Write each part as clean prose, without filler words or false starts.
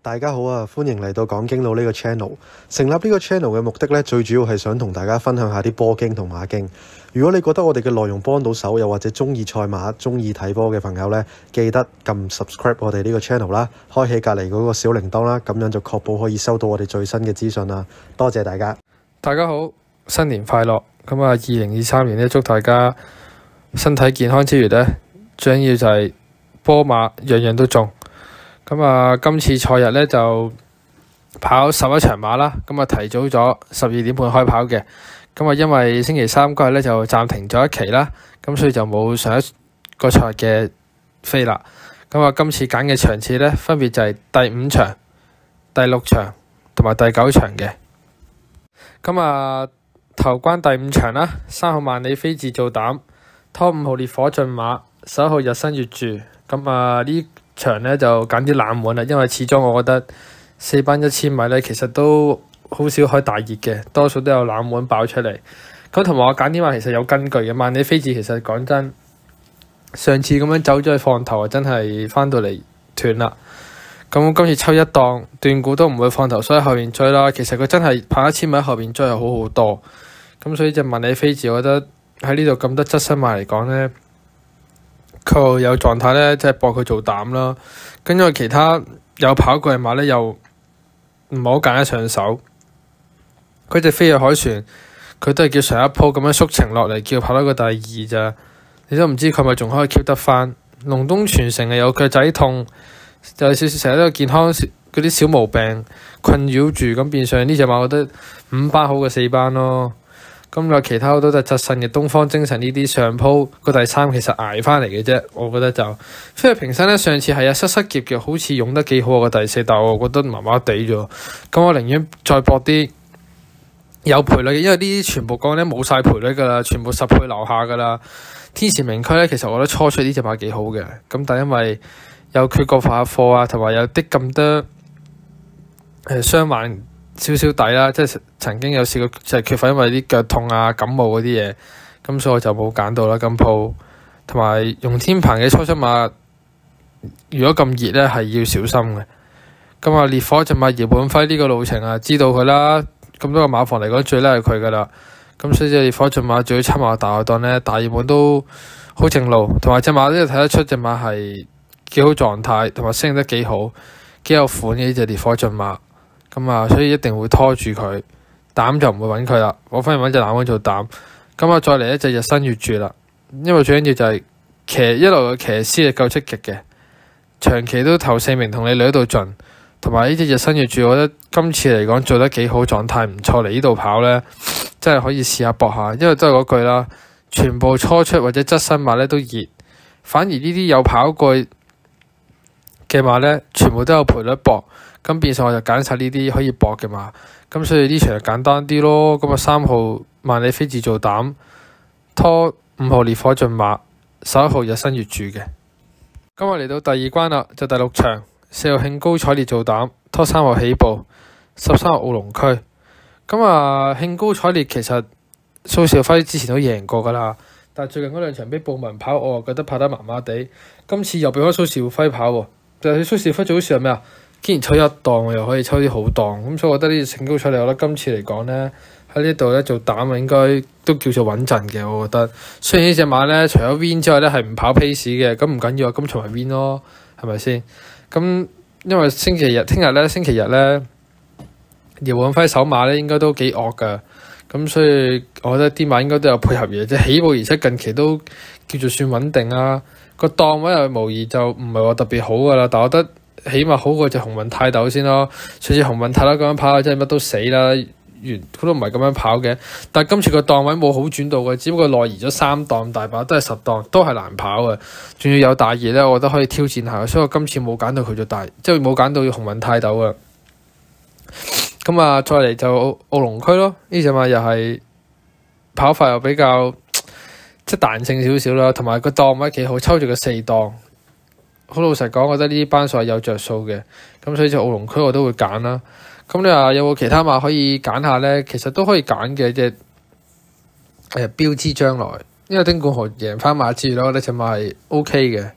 大家好啊，歡迎嚟到講經佬呢個 channel。成立呢個 channel 嘅目的呢，最主要係想同大家分享下啲波經同馬經。如果你覺得我哋嘅內容幫到手，又或者中意賽馬、中意睇波嘅朋友呢，記得撳 subscribe 我哋呢個 channel 啦，開啟隔離嗰個小鈴鐺啦，咁樣就確保可以收到我哋最新嘅資訊啦。多謝大家。 大家好，新年快樂！咁啊，2023年呢，祝大家身體健康之餘呢，最緊要就係波馬樣樣都中。咁啊，今次賽日呢就跑11場馬啦，咁啊提早咗12點半開跑嘅。咁啊，因為星期三嗰日呢就暫停咗一期啦，咁所以就冇上一個賽日嘅飛啦。咁啊，今次揀嘅場次呢，分別就係第5場、第6場同埋第9場嘅。咁啊，頭關第5場啦，3號萬里飛自做膽，拖5號烈火駿馬，11號日新月住。咁啊，呢場呢就揀啲冷門啦，因為始終我覺得4班1000米呢其實都好少開大熱嘅，多數都有冷門爆出嚟。咁同埋我揀啲馬其實有根據嘅，萬里飛自其實講真，上次咁樣走咗去放頭啊，真係翻到嚟斷啦。咁今次抽一檔斷估都唔會放頭，所以後面追啦。其實佢真係跑1000米後邊追係好好多。咁所以隻萬里飛自，我覺得喺呢度咁多側身馬嚟講呢，佢有狀態呢，即係搏佢做膽啦。跟住其他有跑過嘅馬呢，又唔好揀得上手。佢隻飛躍海船，佢都係叫上一鋪咁樣縮程落嚟，叫跑得個第2咋。你都唔知佢咪仲可以 keep 得翻。龍東傳承係有腳仔痛，就有少少成日都有健康嗰啲小毛病困擾住，咁變相呢隻馬我覺得5班好過4班咯。咁有其他好多都係側身嘅，東方精神呢啲上鋪個第3其實捱翻嚟嘅啫，我覺得就飛躍平身呢，上次係失結嘅，好似用得幾好個第4，但我覺得麻麻地咗。咁我寧願再搏啲有賠率嘅，因為呢啲全部講呢冇晒賠率㗎啦，全部10倍樓下㗎啦。天時名區呢，其實我覺得初出呢隻馬幾好嘅，咁但係因為有缺過發貨啊，同埋有啲咁多傷患少少底啦，即係曾經有試過就係缺乏因為啲腳痛啊、感冒嗰啲嘢，咁所以我就冇揀到啦。今鋪同埋用天鵬嘅初出馬，如果咁熱呢，係要小心嘅。咁啊，烈火就馬姚本輝呢個路程啊，知道佢啦。咁多個馬房嚟講，最叻係佢噶啦。咁所以隻烈火駿馬最參馬大外檔呢，大熱門都好正路，同埋隻馬都睇得出隻馬係幾好狀態，同埋適應得幾好，幾有款嘅呢隻烈火駿馬。咁啊，所以一定會拖住佢，膽就唔會揾佢啦。我反而揾隻冷門做膽。咁啊，再嚟一隻日新月住啦，因為最緊要就係一路嘅騎師係夠積極嘅，長期都頭4名同你掠到盡。同埋呢隻日新月住，我覺得今次嚟講做得幾好，狀態唔錯，嚟呢度跑呢，真係可以試下搏下。因為都係嗰句啦，全部初出或者側身馬呢都熱，反而呢啲有跑過嘅馬呢，全部都有賠率搏。咁變相我就揀晒呢啲可以搏嘅馬。咁所以呢場就簡單啲咯。咁啊，3號萬里飛自做膽，拖5號烈火駿馬，11號日新月住嘅。今日嚟到第2關啦，就第6場。4號興高采烈做膽，拖3號起步，13號奧龍區。咁啊，興高采烈其實蘇兆輝之前都贏過㗎啦，但係最近嗰2場俾布文跑，我覺得跑得麻麻地。今次又俾翻蘇兆輝跑喎，但係蘇兆輝最好笑係咩啊？竟然抽一檔，又可以抽啲好檔，咁所以我覺得呢隻興高采烈，我覺得今次嚟講呢，喺呢度呢做膽應該都叫做穩陣嘅。我覺得雖然呢隻馬呢，除咗 win 之外呢，係唔跑 pace 嘅，咁唔緊要啊，今場咪 win 咯，係咪先？咁因為聽日呢，星期日呢，姚永輝首馬呢應該都幾惡㗎，咁所以我覺得啲馬應該都有配合嘢，即係起步，而且近期都叫做算穩定啦。個檔位又無疑就唔係話特別好㗎啦，但我覺得起碼好過隻鴻運泰斗先咯。上次鴻運泰斗咁樣跑真係乜都死啦，佢都唔係咁樣跑嘅。但係今次個檔位冇好轉到嘅，只不過內移咗3檔大把，都係10檔，都係難跑嘅。仲要有大熱呢，我覺得可以挑戰下。所以我今次冇揀到佢做大，即係冇揀到鴻運泰斗啊。咁啊，再嚟就奧龍區咯。呢隻馬又係跑法又比較即係彈性少少啦，同埋個檔位幾好，抽住個4檔。好老實講，我覺得呢啲班數係有着數嘅。咁所以隻奧龍區我都會揀啦。咁你話有冇其他馬可以揀下呢？其實都可以揀嘅，隻標之將來，因為丁冠豪贏翻馬之餘咧，我覺得隻馬係 OK 嘅。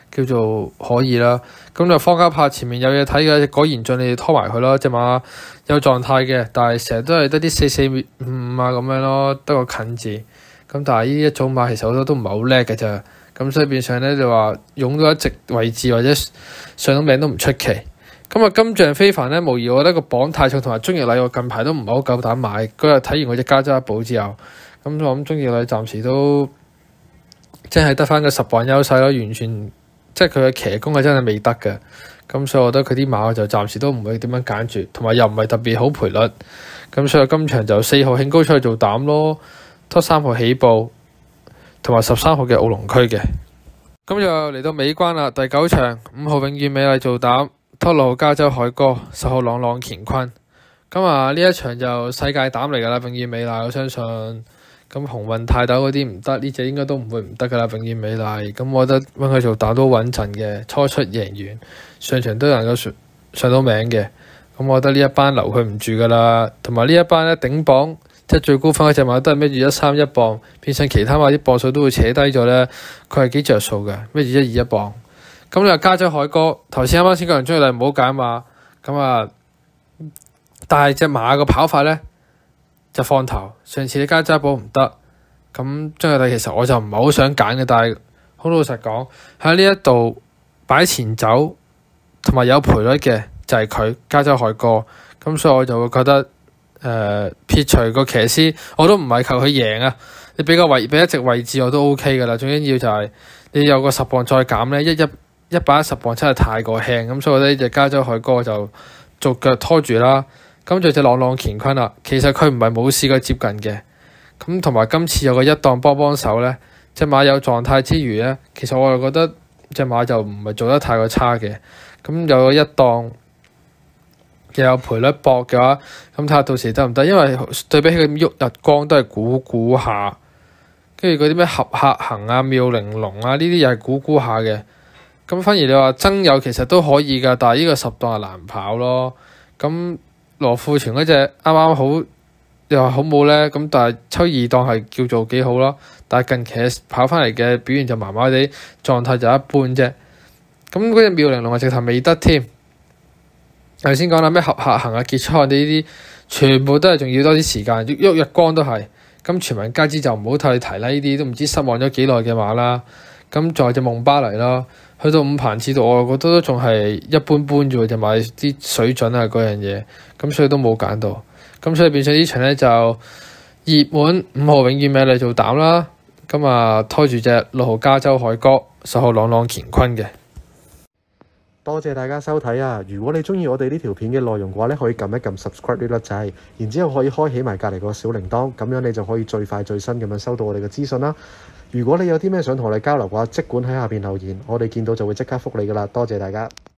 叫做可以啦。咁就方家柏前面有嘢睇嘅，果然進你哋拖埋佢咯。隻馬有狀態嘅，但係成日都係得啲4-4-5啊咁樣咯，得個近字。咁但係呢一組馬其實好多都唔係好叻嘅咋。咁所以變相咧就話擁到一席位置或者上到名都唔出奇。咁啊金像非凡咧，無疑我覺得個磅太重，同埋鍾易禮我近排都唔係好夠膽買。嗰日睇完嗰隻加州一寶之後，咁我諗鍾易禮暫時都即係得翻個10磅優勢咯，完全即係佢嘅騎功係真係未得嘅。咁所以我覺得佢啲馬我就暫時都唔會點樣揀住，同埋又唔係特別好賠率。咁所以今場就4號興高出去做膽咯，拖3號起步。同埋13號嘅奧龍區嘅，咁就嚟到尾關啦。第9場5號永遠美麗做膽，拖6號加州海歌，10號朗朗乾坤。咁啊呢一場就世界膽嚟㗎啦，永遠美麗我相信。咁鴻運泰斗嗰啲唔得，呢隻應該都唔會唔得㗎啦，永遠美麗。咁我覺得揾佢做膽都穩陣嘅，初出贏完，上場都能夠上到名嘅。咁我覺得呢一班留佢唔住㗎啦，同埋呢一班咧頂磅。即係最高分嗰隻馬都係孭住131磅，變相其他馬啲磅數都會扯低咗咧。佢係幾着數嘅，孭住121磅。咁你話加州海歌頭先啱先講完鍾易禮唔好揀馬，咁啊，但係隻馬個跑法咧就放頭。上次你加州寶唔得，咁鍾易禮其實我就唔係好想揀嘅，但係好老實講喺呢一度擺前走同埋有賠率嘅就係佢加州海歌，咁所以我就會覺得。撇除個騎師，我都唔係求佢贏啊！你俾一隻位置我都 OK 噶啦，最緊要就係你有個10磅再減咧，110磅真係太過輕，咁所以我覺得呢隻加州海歌就逐腳拖住啦。咁就隻朗朗乾坤啦，其實佢唔係冇試過接近嘅，咁同埋今次有個一檔幫手咧，隻馬有狀態之餘咧，其實我又覺得隻馬就唔係做得太過差嘅，咁有個一檔。又有賠率搏嘅話，咁睇下到時得唔得？因為對比起佢喐日光都係估下，跟住嗰啲咩合客行啊、妙玲瓏啊呢啲又係估下嘅。咁反而你話曾有其實都可以㗎，但係呢個10檔係難跑咯。咁羅富全嗰隻啱啱好又話好冇咧，咁但係抽2檔係叫做幾好咯。但係近期跑翻嚟嘅表現就麻麻地，狀態就一般啫。咁嗰隻妙玲瓏係直頭未得添。頭先講啦，咩合客行啊、傑出漢呢啲，全部都係仲要多啲時間，喐日光都係。咁全民皆知就唔好太提啦，呢啲都唔知失望咗幾耐嘅馬啦。咁再隻夢巴黎咯，去到5盤次度，我覺得都仲係一般般啫喎，就買啲水準啊嗰樣嘢，咁所以都冇揀到。咁所以變相呢場咧就熱門5號永遠美麗做膽啦，咁啊拖住隻6號加州海歌、10號朗朗乾坤嘅。 多謝大家收睇啊！如果你中意我哋呢條片嘅內容嘅話咧，可以撳一撳 subscribe 呢粒掣，然之後可以開起埋隔離個小鈴鐺，咁樣你就可以最快最新咁樣收到我哋嘅資訊啦。如果你有啲咩想同我哋交流嘅話，即管喺下邊留言，我哋見到就會即刻覆你噶啦。多謝大家。